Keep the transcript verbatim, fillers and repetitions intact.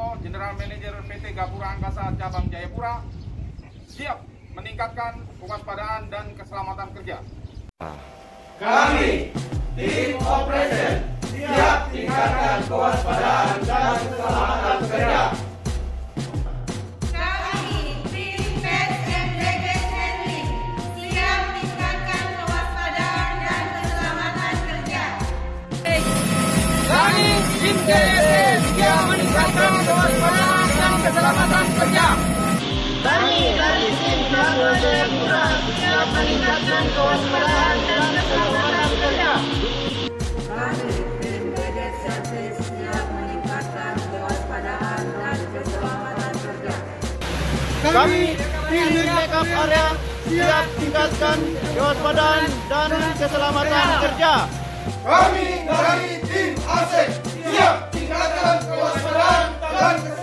General Manager P T Gapura Angkasa cabang Jayapura, siap meningkatkan kewaspadaan dan keselamatan kerja. Kami, tim operation, siap tingkatkan kewaspadaan dan keselamatan kerja. Kami, tim Pest and Baggage Handling, siap tingkatkan kewaspadaan dan keselamatan kerja. Kami, tim Gerakan, siap meningkatkan kewaspadaan dan keselamatan kerja. Kami dari tim Jayapura siap meningkatkan kewaspadaan dan keselamatan kerja. Kami, tim Baggage Service, siap meningkatkan kewaspadaan dan keselamatan kerja. Kami tim Gerakan area siap tingkatkan kewaspadaan dan keselamatan kerja. Kami dari tim A S E siap tingkatkan kewaspadaan dan keselamatan